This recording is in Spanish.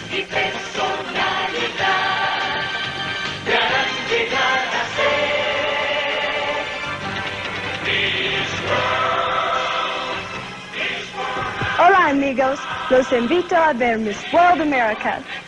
y personalidad te harán llegar a ser Miss World. Hola amigos, los invito a ver Miss World America.